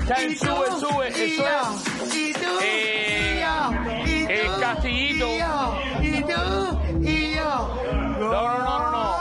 Está en sube. Eso es. El Castillito. No.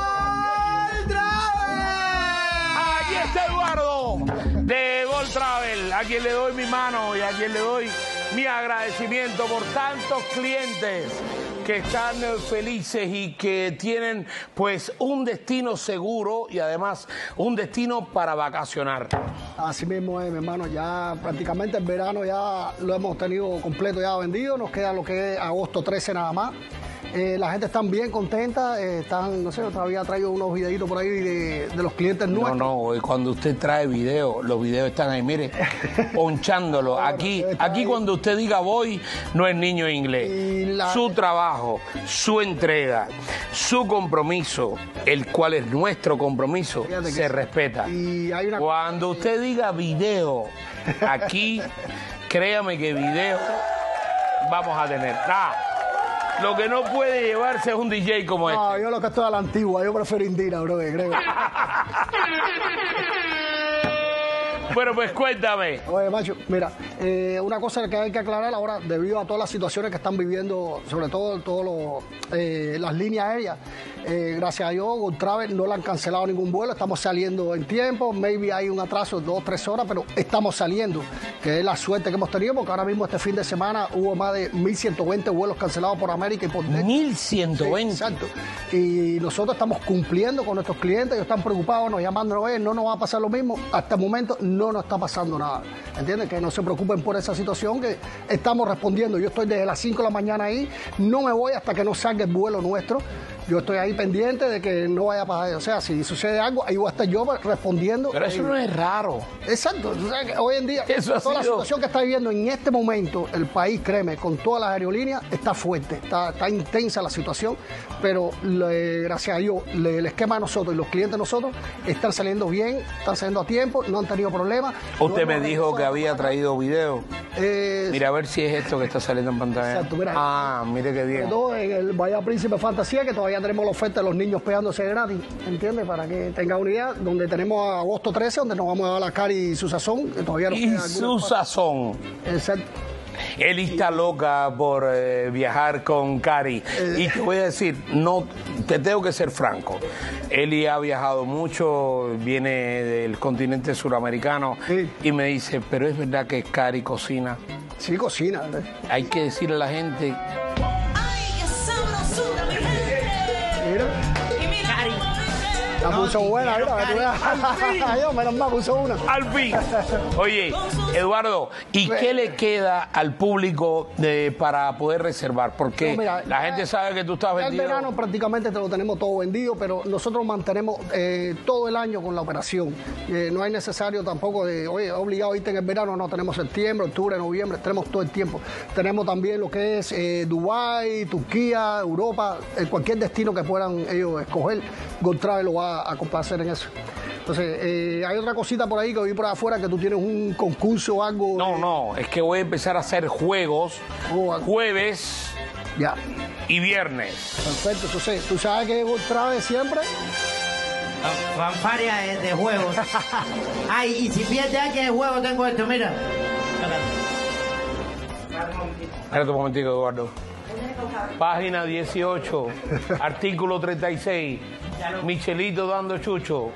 Aquí está Eduardo de Gol Travel, a quien le doy mi mano y a quien le doy mi agradecimiento por tantos clientes que están felices y que tienen pues un destino seguro y además un destino para vacacionar. Así mismo es, mi hermano, ya prácticamente el verano ya lo hemos tenido completo ya vendido, nos queda lo que es agosto 13 nada más. La gente está bien contenta, no sé, todavía traigo unos videitos por ahí de los clientes nuestros. No, cuando usted trae videos, los videos están ahí, mire, ponchándolo. Aquí cuando usted diga voy, no es niño inglés. Su trabajo, su entrega, su compromiso, el cual es nuestro compromiso, se respeta. Cuando usted diga video, aquí, créame que video vamos a tener. Lo que no puede llevarse es un DJ como este. No, yo lo que estoy a la antigua, yo prefiero Indira, bro, creo. Bueno, pues cuéntame. Oye, macho, mira, una cosa que hay que aclarar ahora, debido a todas las situaciones que están viviendo, sobre todo las líneas aéreas, gracias a Dios, Gol Travel no le han cancelado ningún vuelo, estamos saliendo en tiempo, maybe hay un atraso de 2 o 3 horas, pero estamos saliendo, que es la suerte que hemos tenido, porque ahora mismo este fin de semana hubo más de 1.120 vuelos cancelados por América y por Delta. 1.120. Sí, exacto. Y nosotros estamos cumpliendo con nuestros clientes, ellos están preocupados, nos llaman, no nos va a pasar lo mismo, hasta el momento no nos está pasando nada, ¿entiendes? Que no se preocupen por esa situación, que estamos respondiendo. Yo estoy desde las 5 de la mañana ahí, no me voy hasta que no salga el vuelo nuestro. Yo estoy ahí pendiente de que no vaya a pasar. O sea, si sucede algo, ahí voy a estar yo respondiendo. Pero eso no es raro. Exacto. O sea, que hoy en día, toda la situación que está viviendo en este momento, el país, créeme, con todas las aerolíneas, está fuerte, está intensa la situación, pero gracias a Dios, el esquema de nosotros y los clientes de nosotros están saliendo bien, están saliendo a tiempo, no han tenido problemas. Usted me dijo que había traído video. Mira, a ver si es esto que está saliendo en pantalla. Exacto, mira. Mire qué bien. En el Bahía Príncipe Fantasía, que todavía tenemos la oferta de los niños pegándose gratis, ¿entiendes? Para que tenga una idea, donde tenemos a agosto 13, donde nos vamos a dar la Cari y su sazón. Que todavía nos queda su sazón. Exacto. Él está loca por viajar con Cari. Y te voy a decir, no, te tengo que ser franco. Eli ha viajado mucho, viene del continente suramericano, sí. Y me dice, pero es verdad que Cari cocina. Sí, cocina. Hay que decirle a la gente. Mira. La puso buena, mira, menos mal puso una. Al fin. Oye, Eduardo, ¿y qué le queda al público para poder reservar? Porque la gente sabe que tú estás vendido. El verano prácticamente te lo tenemos todo vendido, pero nosotros mantenemos todo el año con la operación. No es necesario tampoco oye, obligado a irte en el verano, no, tenemos septiembre, octubre, noviembre, tenemos todo el tiempo. Tenemos también lo que es Dubái, Turquía, Europa, cualquier destino que puedan ellos escoger, Gol Travel lo va a complacer en eso. Entonces, hay otra cosita por ahí que vi por afuera, que tú tienes un concurso o algo. No, es que voy a empezar a hacer juegos jueves y viernes. Perfecto, entonces, ¿tú sabes que Gol Travel siempre? Fanfaria de juegos. Ay, y si pierde alguien de juego, tengo esto, mira. Espérate un momentico, Eduardo. Página 18, artículo 36, Michelito dando chucho.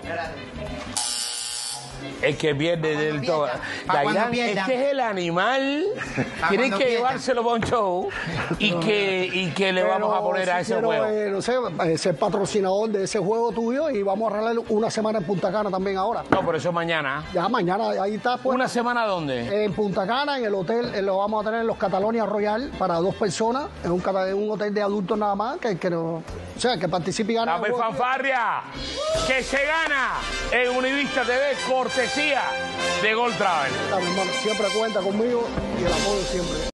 El que pierde del todo. Este es el animal. Tienes que llevárselo para un show y que le vamos a poner a ese juego. No sé, ser patrocinador de ese juego tuyo y vamos a arreglar una semana en Punta Cana también ahora. No, pero eso es mañana. Ya mañana, ahí está. Pues, ¿Una semana dónde? En Punta Cana, en el hotel, lo vamos a tener en los Catalonia Royal para 2 personas. Es un hotel de adultos nada más, que participe y gane. ¡Dame fanfarria! Que se gana en Univista TV, cortesía de Gol Travel. Siempre cuenta conmigo y el apoyo siempre.